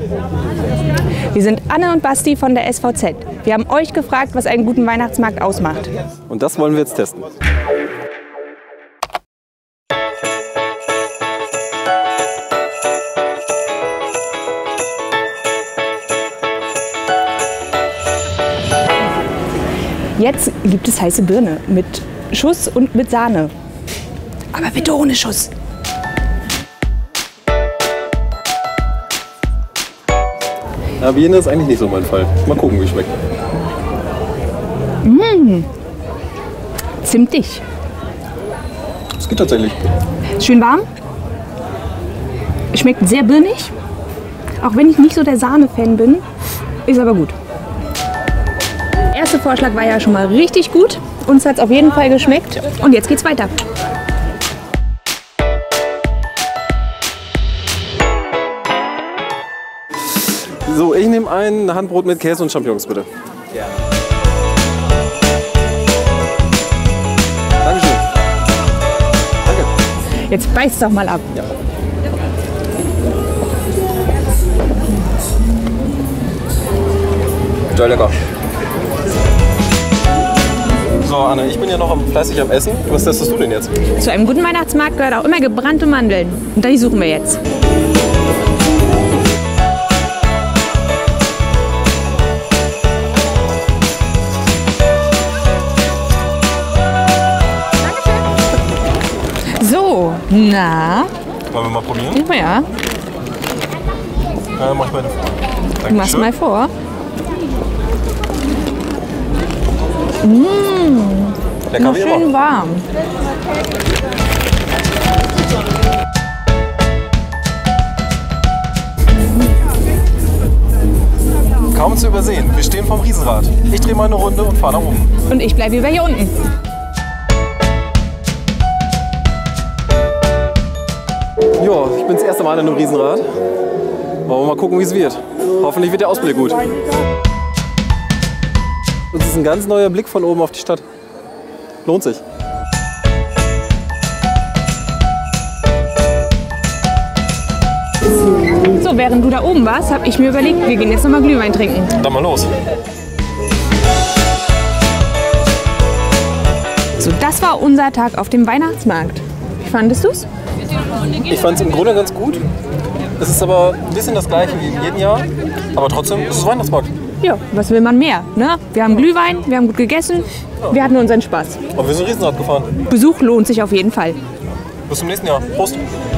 Wir sind Anne und Basti von der SVZ. Wir haben euch gefragt, was einen guten Weihnachtsmarkt ausmacht. Und das wollen wir jetzt testen. Jetzt gibt es heiße Birne mit Schuss und mit Sahne. Aber bitte ohne Schuss. Ja, Birne ist eigentlich nicht so mein Fall. Mal gucken, wie es schmeckt. Zimtig. Es geht tatsächlich. Schön warm. Schmeckt sehr birnig. Auch wenn ich nicht so der Sahne-Fan bin, ist aber gut. Der erste Vorschlag war ja schon mal richtig gut. Uns hat es auf jeden Fall geschmeckt. Und jetzt geht's weiter. So, ich nehme ein Handbrot mit Käse und Champignons, bitte. Ja. Dankeschön. Danke. Jetzt beiß doch mal ab. Ja. Sehr lecker. So, Anne, ich bin ja noch fleißig am Essen. Was testest du denn jetzt? Zu einem guten Weihnachtsmarkt gehört auch immer gebrannte Mandeln. Und die suchen wir jetzt. So, na? Wollen wir mal probieren? Ja. Mach ich meine vor. Du machst mal vor. Lecker Noch wie schön immer. warm. Kaum zu übersehen. Wir stehen vorm Riesenrad. Ich drehe mal eine Runde und fahre nach oben. Und ich bleibe über hier unten. Ja, ich bin das erste Mal in einem Riesenrad. Wollen wir mal gucken, wie es wird. Hoffentlich wird der Ausblick gut. Das ist ein ganz neuer Blick von oben auf die Stadt. Lohnt sich. So, während du da oben warst, habe ich mir überlegt, wir gehen jetzt nochmal Glühwein trinken. Dann mal los. So, das war unser Tag auf dem Weihnachtsmarkt. Wie fandest du's? Ich fand es im Grunde ganz gut. Es ist aber ein bisschen das gleiche wie in jedem Jahr. Aber trotzdem ist es Weihnachtsmarkt. Ja, was will man mehr? Ne? Wir haben Glühwein, wir haben gut gegessen, wir hatten unseren Spaß. Und wir sind Riesenrad gefahren. Besuch lohnt sich auf jeden Fall. Bis zum nächsten Jahr. Prost.